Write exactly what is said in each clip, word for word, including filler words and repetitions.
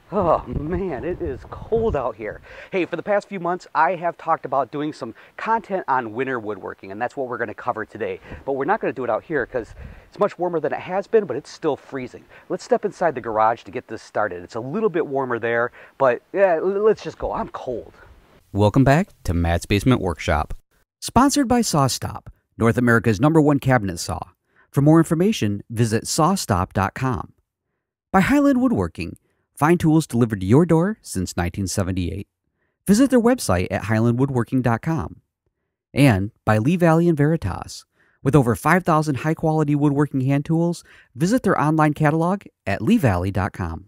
Oh man, it is cold out here. Hey, for the past few months, I have talked about doing some content on winter woodworking, and that's what we're going to cover today. But we're not going to do it out here because it's much warmer than it has been, but it's still freezing. Let's step inside the garage to get this started. It's a little bit warmer there, but yeah, let's just go. I'm cold. Welcome back to Matt's Basement Workshop. Sponsored by SawStop, North America's number one cabinet saw. For more information, visit saw stop dot com. By Highland Woodworking, fine tools delivered to your door since nineteen seventy-eight. Visit their website at highland woodworking dot com. And by Lee Valley and Veritas. With over five thousand high-quality woodworking hand tools, visit their online catalog at lee valley dot com.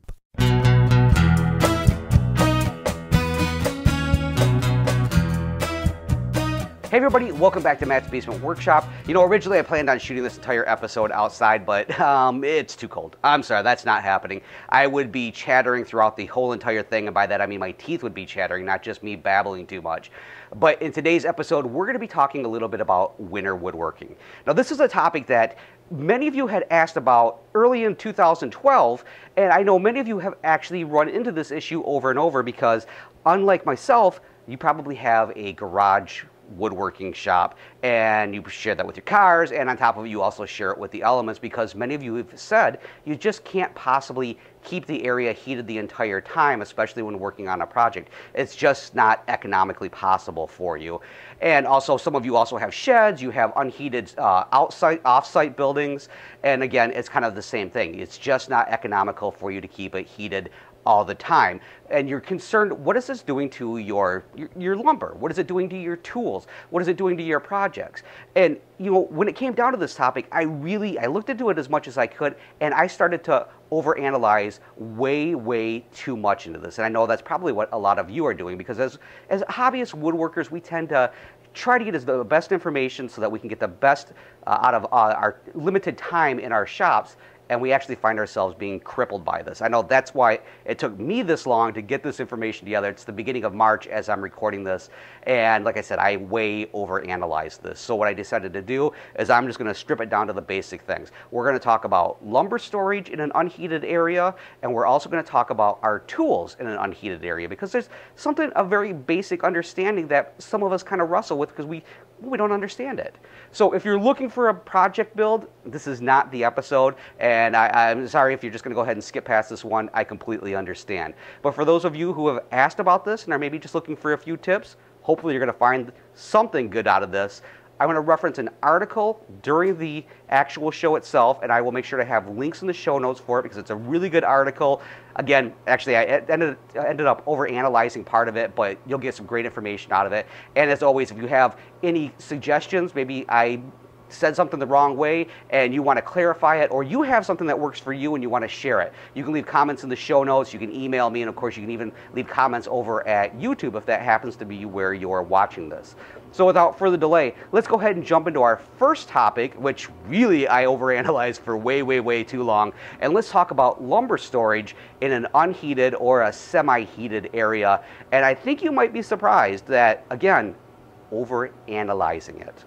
Hey everybody, welcome back to Matt's Basement Workshop. You know, originally I planned on shooting this entire episode outside, but um, it's too cold. I'm sorry, that's not happening. I would be chattering throughout the whole entire thing, and by that I mean my teeth would be chattering, not just me babbling too much. But in today's episode, we're going to be talking a little bit about winter woodworking. Now, this is a topic that many of you had asked about early in two thousand twelve, and I know many of you have actually run into this issue over and over because, unlike myself, you probably have a garage woodworking shop and you share that with your cars, and on top of it you also share it with the elements, because many of you have said you just can't possibly keep the area heated the entire time, especially when working on a project. It's just not economically possible for you. And also, some of you also have sheds, you have unheated uh, outside off-site buildings, and again, it's kind of the same thing. It's just not economical for you to keep it heated all the time. And you're concerned, what is this doing to your, your your lumber? What is it doing to your tools? What is it doing to your projects? And you know, when it came down to this topic, I really I looked into it as much as I could, and I started to overanalyze way way too much into this. And I know that's probably what a lot of you are doing, because as as hobbyist woodworkers, we tend to try to get us the best information so that we can get the best uh, out of uh, our limited time in our shops. And we actually find ourselves being crippled by this. I know that's why it took me this long to get this information together. It's the beginning of March as I'm recording this. And like I said, I way overanalyzed this. So what I decided to do is I'm just going to strip it down to the basic things. We're going to talk about lumber storage in an unheated area, and we're also going to talk about our tools in an unheated area, because there's something, a very basic understanding that some of us kind of wrestle with because we we don't understand it. So if you're looking for a project build, this is not the episode, and I, I'm sorry if you're just going to go ahead and skip past this one. I completely understand. But for those of you who have asked about this and are maybe just looking for a few tips, hopefully you're going to find something good out of this. I'm going to reference an article during the actual show itself, and I will make sure to have links in the show notes for it because it's a really good article. Again, actually, I ended, ended up overanalyzing part of it, but you'll get some great information out of it. And as always, if you have any suggestions, maybe I said something the wrong way and you want to clarify it, or you have something that works for you and you want to share it, you can leave comments in the show notes, you can email me, and of course you can even leave comments over at YouTube if that happens to be where you're watching this. So without further delay, let's go ahead and jump into our first topic, which really I overanalyzed for way, way, way too long, and let's talk about lumber storage in an unheated or a semi-heated area. And I think you might be surprised that, again, overanalyzing it.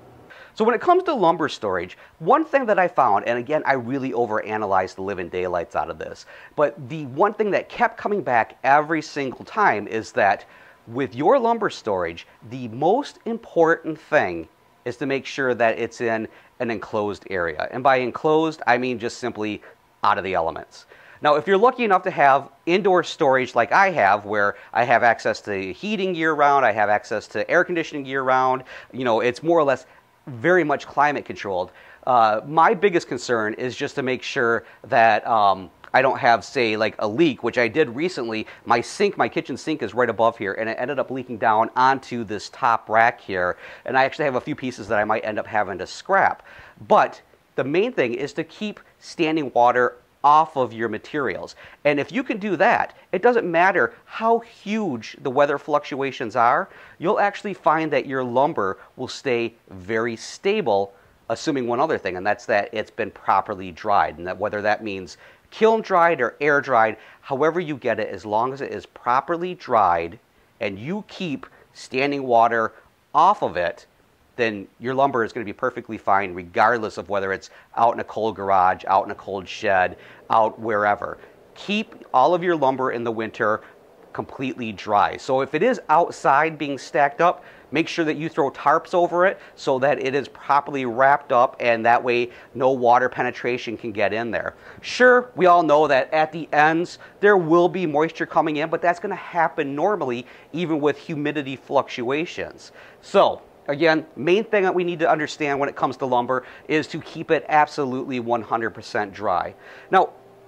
So when it comes to lumber storage, one thing that I found, and again, I really overanalyzed the living daylights out of this, but the one thing that kept coming back every single time is that with your lumber storage, the most important thing is to make sure that it's in an enclosed area. And by enclosed, I mean just simply out of the elements. Now, if you're lucky enough to have indoor storage like I have, where I have access to heating year-round, I have access to air conditioning year-round, you know, it's more or less very much climate controlled. Uh, my biggest concern is just to make sure that um, I don't have, say, like a leak, which I did recently. My sink, my kitchen sink is right above here, and it ended up leaking down onto this top rack here. And I actually have a few pieces that I might end up having to scrap. But the main thing is to keep standing water off of your materials. And if you can do that, it doesn't matter how huge the weather fluctuations are, you'll actually find that your lumber will stay very stable, assuming one other thing, and that's that it's been properly dried. And that whether that means kiln dried or air dried, however you get it, as long as it is properly dried and you keep standing water off of it, then your lumber is going to be perfectly fine regardless of whether it's out in a cold garage, out in a cold shed, out wherever. keep all of your lumber in the winter completely dry. So if it is outside being stacked up, make sure that you throw tarps over it so that it is properly wrapped up, and that way no water penetration can get in there. Sure, we all know that at the ends there will be moisture coming in, but that's going to happen normally even with humidity fluctuations. So again, main thing that we need to understand when it comes to lumber is to keep it absolutely one hundred percent dry. Now,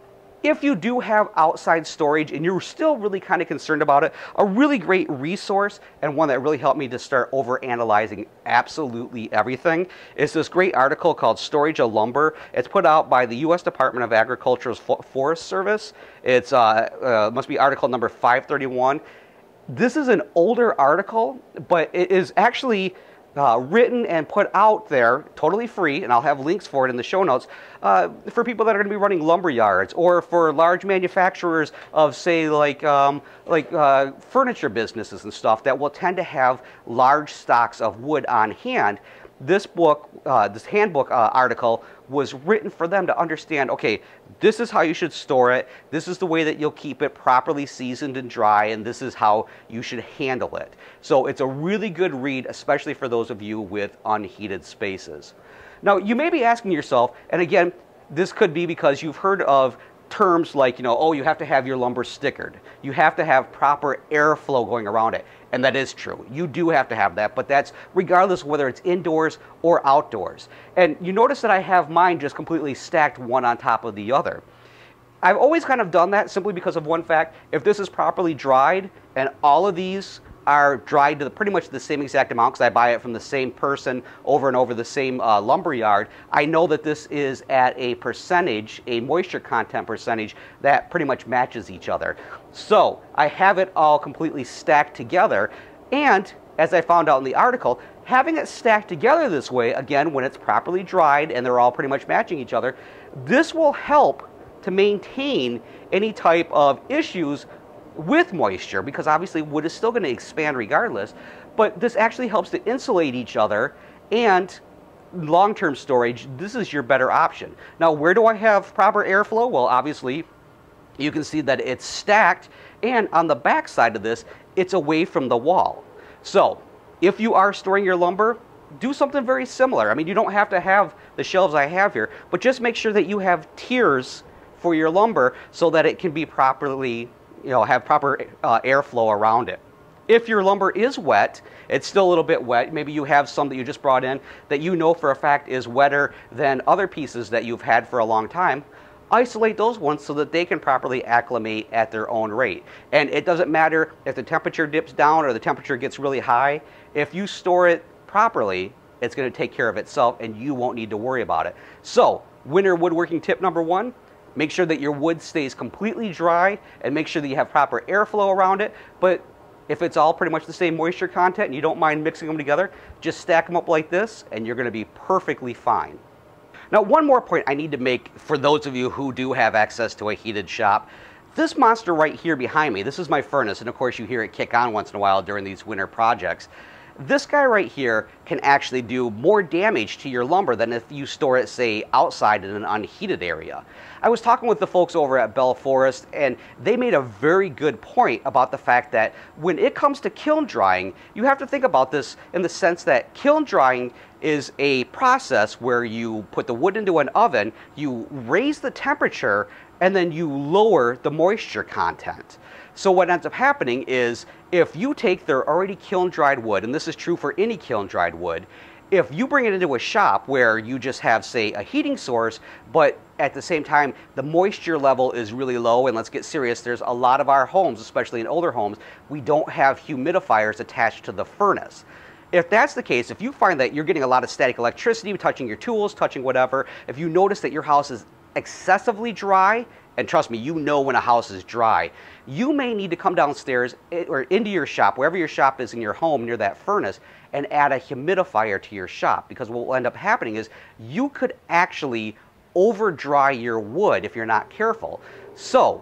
if you do have outside storage and you're still really kind of concerned about it, a really great resource and one that really helped me to start over analyzing absolutely everything is this great article called Storage of Lumber. It's put out by the U S Department of Agriculture's Forest Service. It's uh, uh, must be article number five thirty-one. This is an older article, but it is actually Uh, written and put out there totally free, and I'll have links for it in the show notes, uh, for people that are going to be running lumber yards, or for large manufacturers of, say, like um, like uh, furniture businesses and stuff that will tend to have large stocks of wood on hand. This book, uh, this handbook uh, article was written for them to understand, okay, this is how you should store it, this is the way that you'll keep it properly seasoned and dry, and this is how you should handle it. So it's a really good read, especially for those of you with unheated spaces. Now, you may be asking yourself, and again, this could be because you've heard of terms like, you know, oh, you have to have your lumber stickered. You have to have proper airflow going around it. And that is true. You do have to have that, but that's regardless of whether it's indoors or outdoors. And you notice that I have mine just completely stacked one on top of the other. I've always kind of done that simply because of one fact. If this is properly dried and all of these are dried to the, pretty much the same exact amount, because I buy it from the same person over and over the same uh, lumber yard, I know that this is at a percentage, a moisture content percentage that pretty much matches each other. So I have it all completely stacked together, and as I found out in the article, having it stacked together this way, again, when it's properly dried and they're all pretty much matching each other, this will help to maintain any type of issues with moisture, because obviously wood is still going to expand regardless, but this actually helps to insulate each other, and long-term storage, this is your better option. Now, where do I have proper airflow? Well, obviously you can see that it's stacked, and on the back side of this, it's away from the wall. So if you are storing your lumber, do something very similar. I mean, you don't have to have the shelves I have here, but just make sure that you have tiers for your lumber so that it can be properly, you know, have proper uh, airflow around it. If your lumber is wet, it's still a little bit wet, maybe you have some that you just brought in that you know for a fact is wetter than other pieces that you've had for a long time, isolate those ones so that they can properly acclimate at their own rate. And it doesn't matter if the temperature dips down or the temperature gets really high. If you store it properly, it's going to take care of itself and you won't need to worry about it. So, winter woodworking tip number one, make sure that your wood stays completely dry and make sure that you have proper airflow around it. But if it's all pretty much the same moisture content and you don't mind mixing them together, just stack them up like this and you're going to be perfectly fine. Now, one more point I need to make for those of you who do have access to a heated shop. This monster right here behind me, this is my furnace, and of course you hear it kick on once in a while during these winter projects. This guy right here can actually do more damage to your lumber than if you store it, say, outside in an unheated area. I was talking with the folks over at Bell Forest, and they made a very good point about the fact that when it comes to kiln drying, you have to think about this in the sense that kiln drying is a process where you put the wood into an oven, you raise the temperature, and then you lower the moisture content. So what ends up happening is if you take their already kiln dried wood, and this is true for any kiln dried wood, if you bring it into a shop where you just have, say, a heating source, but at the same time the moisture level is really low, and let's get serious, there's a lot of our homes, especially in older homes, we don't have humidifiers attached to the furnace. If that's the case, if you find that you're getting a lot of static electricity touching your tools, touching whatever, if you notice that your house is excessively dry, and trust me, you know when a house is dry, you may need to come downstairs or into your shop, wherever your shop is in your home near that furnace, and add a humidifier to your shop. Because what will end up happening is you could actually over dry your wood if you're not careful. So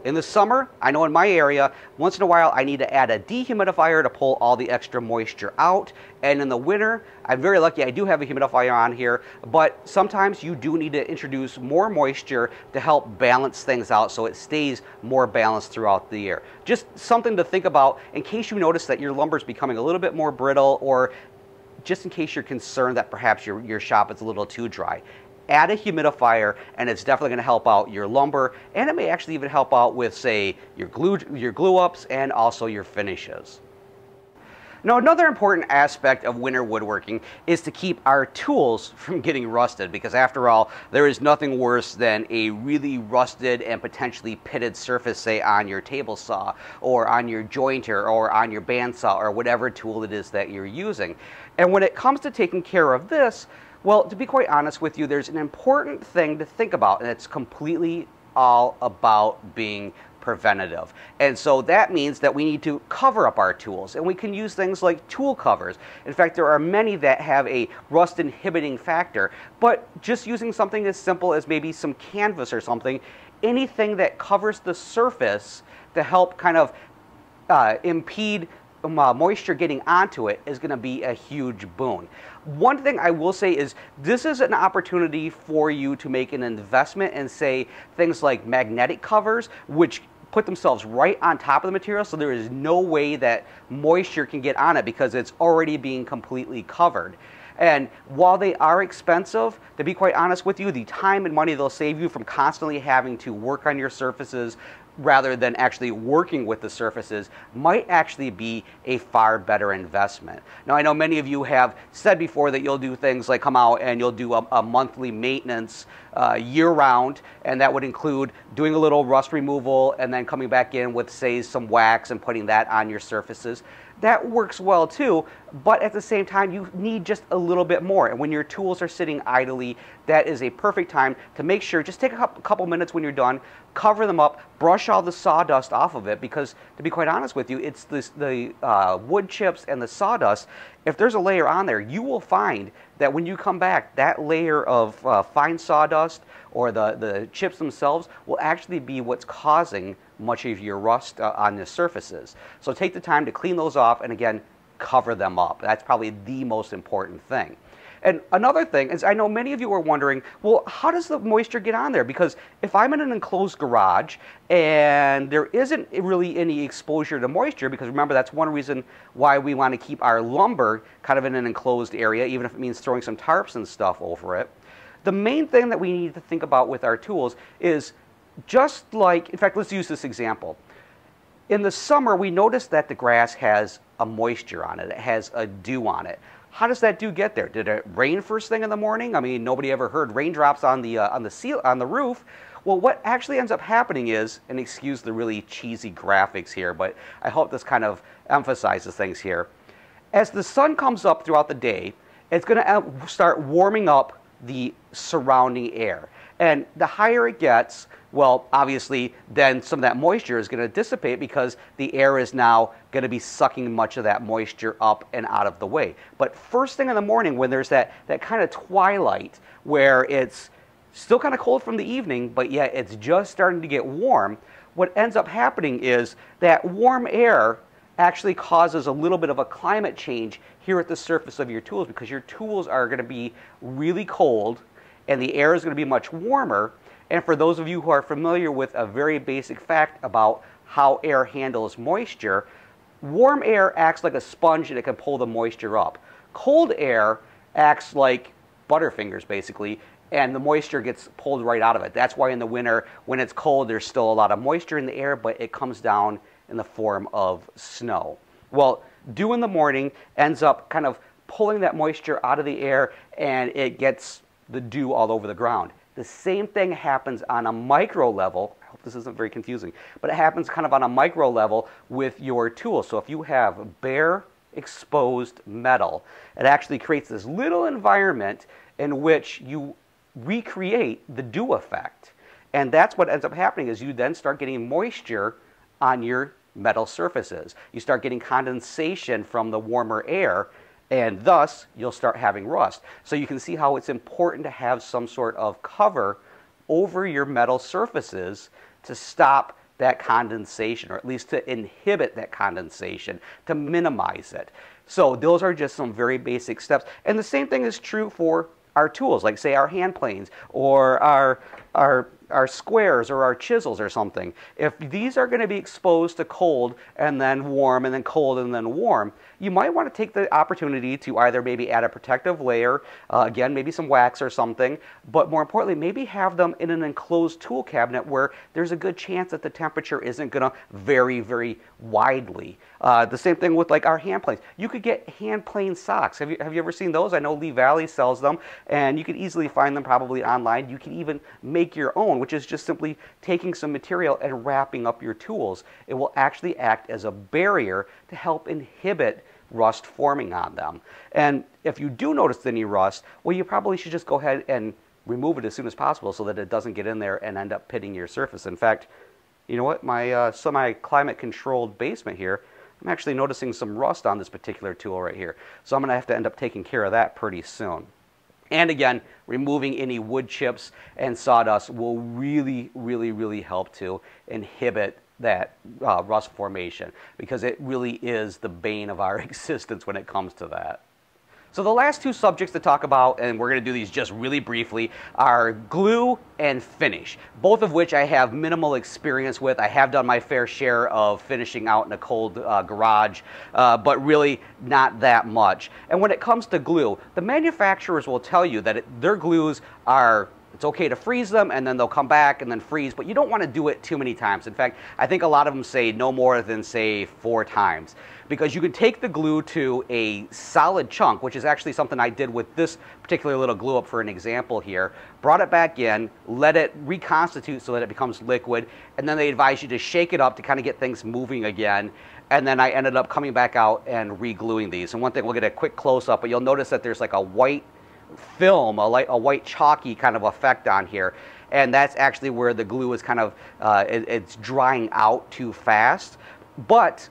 In the summer, I know in my area, once in a while I need to add a dehumidifier to pull all the extra moisture out. And in the winter, I'm very lucky I do have a humidifier on here, but sometimes you do need to introduce more moisture to help balance things out so it stays more balanced throughout the year. Just something to think about in case you notice that your lumber is becoming a little bit more brittle, or just in case you're concerned that perhaps your, your shop is a little too dry. Add a humidifier, and it's definitely going to help out your lumber, and it may actually even help out with, say, your glue, your glue ups and also your finishes. Now, another important aspect of winter woodworking is to keep our tools from getting rusted, because after all, there is nothing worse than a really rusted and potentially pitted surface, say on your table saw or on your jointer or on your bandsaw or whatever tool it is that you're using. And when it comes to taking care of this, well, to be quite honest with you, there's an important thing to think about, and it's completely all about being preventative. And so that means that we need to cover up our tools, and we can use things like tool covers. In fact, there are many that have a rust inhibiting factor, but just using something as simple as maybe some canvas or something, anything that covers the surface to help kind of uh, impede Um, uh, moisture getting onto it is going to be a huge boon. One thing I will say is this is an opportunity for you to make an investment in, say, things like magnetic covers, which put themselves right on top of the material, so there is no way that moisture can get on it because it's already being completely covered. And while they are expensive, to be quite honest with you, the time and money they'll save you from constantly having to work on your surfaces rather than actually working with the surfaces might actually be a far better investment. Now, I know many of you have said before that you'll do things like come out and you'll do a, a monthly maintenance uh, year-round, and that would include doing a little rust removal and then coming back in with, say, some wax and putting that on your surfaces. That works well too, but at the same time, you need just a little bit more. And when your tools are sitting idly, that is a perfect time to make sure, just take a couple minutes when you're done, cover them up, brush all the sawdust off of it, because to be quite honest with you, it's this, the uh, wood chips and the sawdust. If there's a layer on there, you will find that when you come back, that layer of uh, fine sawdust or the, the chips themselves will actually be what's causing much of your rust uh, on the surfaces. So take the time to clean those off and, again, cover them up. That's probably the most important thing. And another thing is, I know many of you are wondering, well, how does the moisture get on there? Because if I'm in an enclosed garage and there isn't really any exposure to moisture, because remember, that's one reason why we want to keep our lumber kind of in an enclosed area, even if it means throwing some tarps and stuff over it. The main thing that we need to think about with our tools is just like, in fact, let's use this example. In the summer, we notice that the grass has a moisture on it. It has a dew on it. How does that dew get there? Did it rain first thing in the morning? I mean, nobody ever heard raindrops on the uh, on the seal on the roof. Well, what actually ends up happening is, and excuse the really cheesy graphics here, but I hope this kind of emphasizes things here. As the sun comes up throughout the day, it's going to start warming up the surrounding air. And the higher it gets, well, obviously, then some of that moisture is going to dissipate because the air is now going to be sucking much of that moisture up and out of the way. But first thing in the morning, when there's that, that kind of twilight where it's still kind of cold from the evening, but yet it's just starting to get warm, what ends up happening is that warm air actually causes a little bit of a climate change here at the surface of your tools, because your tools are going to be really cold and the air is going to be much warmer. And for those of you who are familiar with a very basic fact about how air handles moisture, warm air acts like a sponge and it can pull the moisture up. Cold air acts like Butterfingers, basically, and the moisture gets pulled right out of it. That's why in the winter, when it's cold, there's still a lot of moisture in the air, but it comes down in the form of snow. Well, dew in the morning ends up kind of pulling that moisture out of the air, and it gets the dew all over the ground. The same thing happens on a micro level. I hope this isn't very confusing, but it happens kind of on a micro level with your tools. So if you have bare, exposed metal, it actually creates this little environment in which you recreate the dew effect. And that's what ends up happening, is you then start getting moisture on your metal surfaces. You start getting condensation from the warmer air, and thus you'll start having rust. So you can see how it's important to have some sort of cover over your metal surfaces to stop that condensation, or at least to inhibit that condensation, to minimize it. So those are just some very basic steps. And the same thing is true for our tools, like say our hand planes or our, our, our squares or our chisels or something. If these are going to be exposed to cold and then warm and then cold and then warm, you might want to take the opportunity to either maybe add a protective layer, uh, again, maybe some wax or something, but more importantly, maybe have them in an enclosed tool cabinet where there's a good chance that the temperature isn't going to vary very widely. Uh, the same thing with like our hand planes. You could get hand plane socks. Have you, have you ever seen those? I know Lee Valley sells them, and you could easily find them probably online. You can even make your own, which is just simply taking some material and wrapping up your tools. It will actually act as a barrier to help inhibit rust forming on them. And if you do notice any rust, well, you probably should just go ahead and remove it as soon as possible so that it doesn't get in there and end up pitting your surface. In fact, you know what? My uh, semi-climate controlled basement here, I'm actually noticing some rust on this particular tool right here. So I'm going to have to end up taking care of that pretty soon. And again, removing any wood chips and sawdust will really, really, really help to inhibit that uh, rust formation, because it really is the bane of our existence when it comes to that. So the last two subjects to talk about, and we're going to do these just really briefly, are glue and finish, both of which I have minimal experience with. I have done my fair share of finishing out in a cold uh, garage, uh, but really not that much. And when it comes to glue, the manufacturers will tell you that it, their glues are, it's okay to freeze them and then they'll come back and then freeze, but you don't want to do it too many times. In fact, I think a lot of them say no more than, say, four times. Because you can take the glue to a solid chunk, which is actually something I did with this particular little glue up for an example here, brought it back in, let it reconstitute so that it becomes liquid, and then they advise you to shake it up to kind of get things moving again. And then I ended up coming back out and re-gluing these. And one thing, we'll get a quick close-up, but you'll notice that there's like a white film, a, light, a white chalky kind of effect on here, and that's actually where the glue is kind of, uh, it, it's drying out too fast. But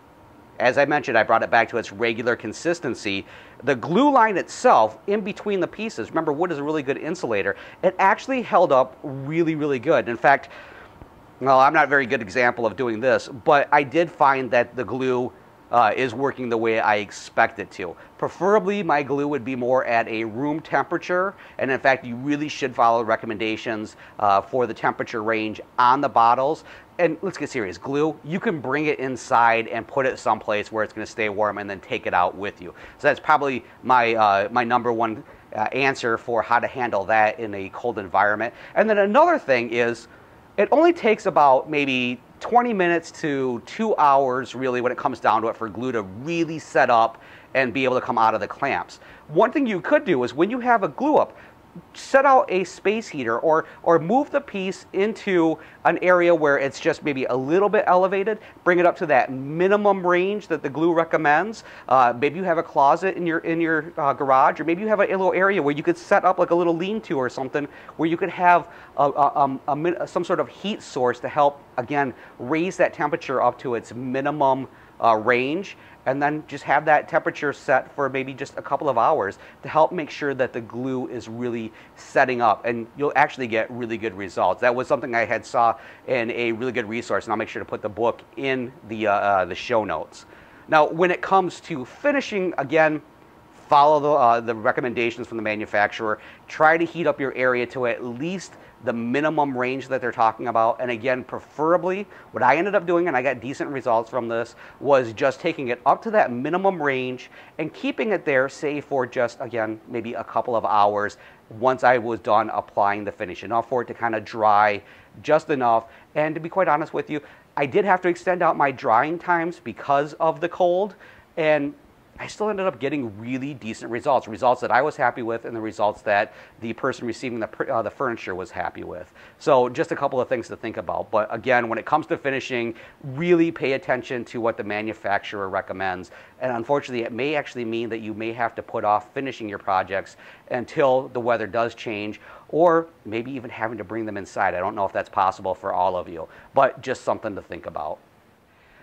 as I mentioned, I brought it back to its regular consistency. The glue line itself, in between the pieces, remember wood is a really good insulator, it actually held up really, really good. In fact, well, I'm not a very good example of doing this, but I did find that the glue Uh, is working the way I expect it to. Preferably, my glue would be more at a room temperature, and in fact, you really should follow recommendations uh, for the temperature range on the bottles. And let's get serious, glue, you can bring it inside and put it someplace where it's going to stay warm and then take it out with you. So that's probably my, uh, my number one uh, answer for how to handle that in a cold environment. And then another thing is, it only takes about maybe twenty minutes to two hours, really, when it comes down to it, for glue to really set up and be able to come out of the clamps. One thing you could do is, when you have a glue up, set out a space heater, or or move the piece into an area where it's just maybe a little bit elevated, bring it up to that minimum range that the glue recommends. Uh, maybe you have a closet in your in your uh, garage, or maybe you have a, a little area where you could set up like a little lean-to or something, where you could have a, a, a, a, some sort of heat source to help, again, raise that temperature up to its minimum uh, range, and then just have that temperature set for maybe just a couple of hours to help make sure that the glue is really setting up, and you'll actually get really good results. That was something I had saw in a really good resource, and I'll make sure to put the book in the, uh, uh, the show notes. Now, when it comes to finishing, again, follow the, uh, the recommendations from the manufacturer. Try to heat up your area to at least the minimum range that they're talking about. And again, preferably, what I ended up doing, and I got decent results from this, was just taking it up to that minimum range and keeping it there, say, for just, again, maybe a couple of hours once I was done applying the finish, enough for it to kind of dry just enough. And to be quite honest with you, I did have to extend out my drying times because of the cold, and I still ended up getting really decent results, results that I was happy with, and the results that the person receiving the, uh, the furniture was happy with. So just a couple of things to think about. But again, when it comes to finishing, really pay attention to what the manufacturer recommends. And unfortunately, it may actually mean that you may have to put off finishing your projects until the weather does change, or maybe even having to bring them inside. I don't know if that's possible for all of you, but just something to think about.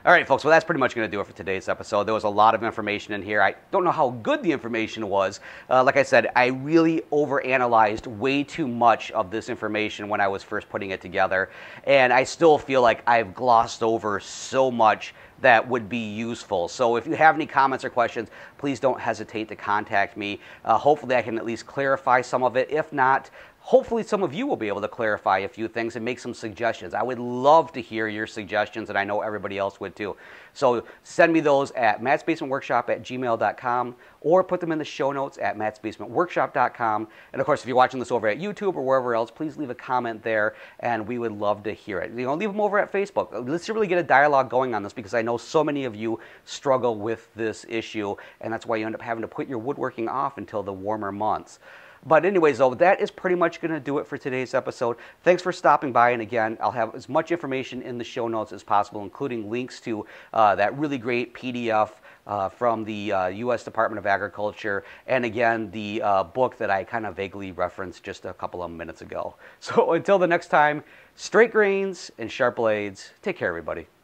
All right, folks, well, that's pretty much going to do it for today's episode. There was a lot of information in here. I don't know how good the information was. Uh, like I said, I really overanalyzed way too much of this information when I was first putting it together, and I still feel like I've glossed over so much that would be useful. So if you have any comments or questions, please don't hesitate to contact me. Uh, hopefully I can at least clarify some of it. If not, hopefully some of you will be able to clarify a few things and make some suggestions. I would love to hear your suggestions, and I know everybody else would too. So send me those at matts basement workshop at gmail dot com or put them in the show notes at matts basement workshop dot com. And of course, if you're watching this over at YouTube or wherever else, please leave a comment there, and we would love to hear it. You know, leave them over at Facebook. Let's really get a dialogue going on this, because I know so many of you struggle with this issue, and that's why you end up having to put your woodworking off until the warmer months. But anyways, though, that is pretty much going to do it for today's episode. Thanks for stopping by, and again, I'll have as much information in the show notes as possible, including links to uh, that really great P D F uh, from the uh, U S Department of Agriculture, and again, the uh, book that I kind of vaguely referenced just a couple of minutes ago. So until the next time, straight grains and sharp blades. Take care, everybody.